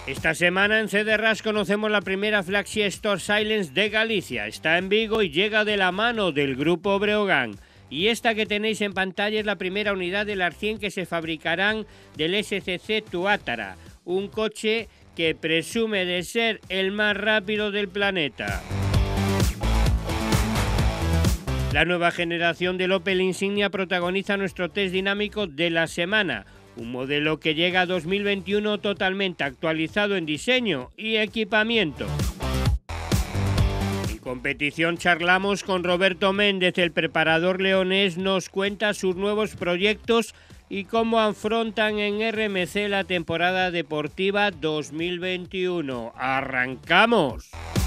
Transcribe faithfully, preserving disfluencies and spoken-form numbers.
Esta semana en Cederras conocemos la primera Flagship Store Silence de Galicia. Está en Vigo y llega de la mano del Grupo Breogán. Y esta que tenéis en pantalla es la primera unidad de las cien que se fabricarán del S C C Tuátara, un coche que presume de ser el más rápido del planeta. La nueva generación del Opel Insignia protagoniza nuestro test dinámico de la semana. Un modelo que llega a dos mil veintiuno totalmente actualizado en diseño y equipamiento. En competición charlamos con Roberto Méndez, el preparador leonés nos cuenta sus nuevos proyectos y cómo afrontan en R M C la temporada deportiva dos mil veintiuno. ¡Arrancamos!